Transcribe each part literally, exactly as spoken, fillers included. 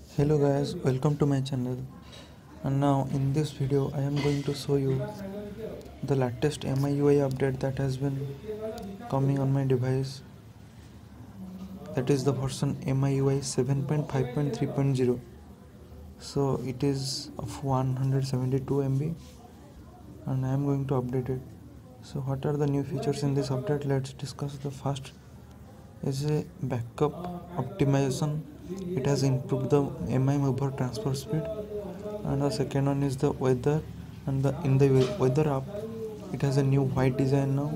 Hello guys, welcome to my channel. And now in this video I am going to show you the latest M I U I update that has been coming on my device. That is the version M I U I seven point five point three point zero. So it is of one hundred seventy-two M B and I am going to update it. So what are the new features in this update? Let's discuss. The first is a backup optimization. It has improved the M I mover transfer speed. And the second one is the weather, and the in the weather app it has a new white design now,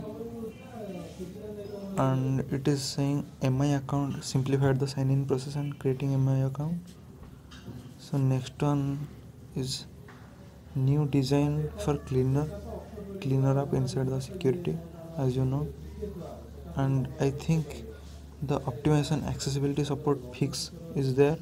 and it is saying M I account simplified the sign in process and creating M I account. So next one is new design for cleaner cleaner app inside the security, as you know. And I think the optimization accessibility support fix is there,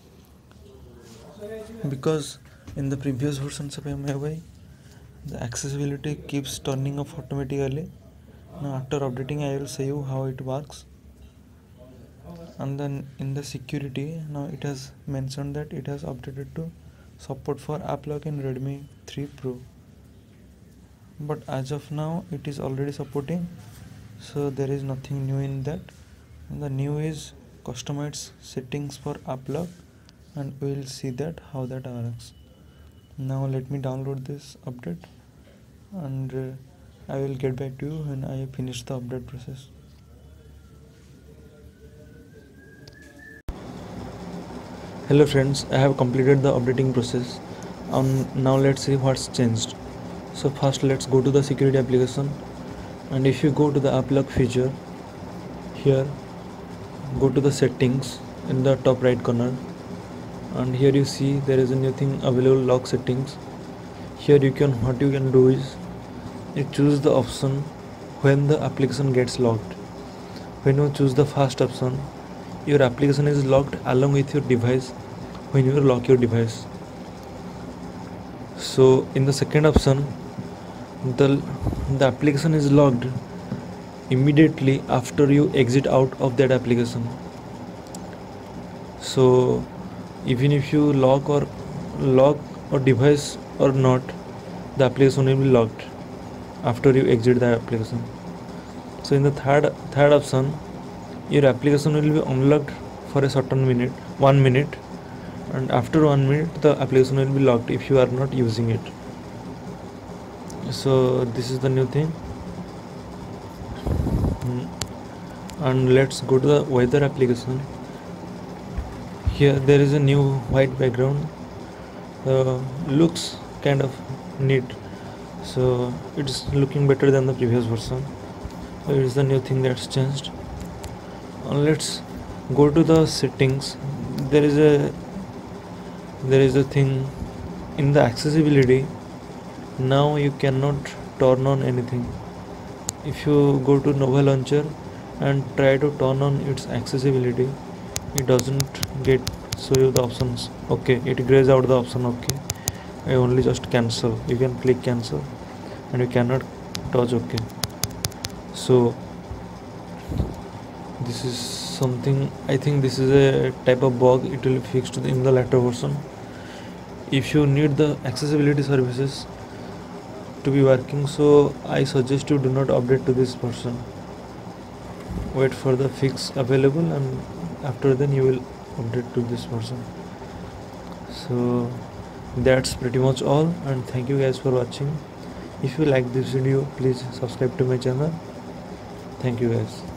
because in the previous versions of M I U I the accessibility keeps turning off automatically. Now after updating I will show you how it works. And then in the security, now it has mentioned that it has updated to support for app lock in Redmi three Pro, but as of now it is already supporting, so there is nothing new in that. And the new is customized settings for app lock, and we will see that how that works. Now let me download this update, and uh, I will get back to you when I finish the update process. Hello friends, I have completed the updating process. Um, now let's see what's changed. So first let's go to the security application, and if you go to the app lock feature, here go to the settings in the top right corner, and here you see there is a new thing available, lock settings. Here you can what you can do is you choose the option when the application gets locked. When you choose the first option, your application is locked along with your device when you lock your device. So in the second option, the the application is locked immediately after you exit out of that application. So even if you lock or lock or device or not, the application will be locked after you exit the application. So in the third third option, your application will be unlocked for a certain minute, one minute, and after one minute the application will be locked if you are not using it. So this is the new thing. And let's go to the weather application. Here there is a new white background, uh, looks kind of neat, so it's looking better than the previous version. So it is the new thing that's changed. And let's go to the settings. There is a there is a thing in the accessibility. Now you cannot turn on anything. If you go to Nova Launcher and try to turn on its accessibility, it doesn't get show you the options. Okay, it grays out the option. Okay, I only just cancel. You can click cancel and you cannot touch OK. So this is something, I think this is a type of bug. It will be fixed in the later version. If you need the accessibility services to be working, so I suggest you do not update to this version. Wait for the fix available, and after then you will update to this version. So that's pretty much all, and thank you guys for watching. If you like this video, please subscribe to my channel. Thank you guys.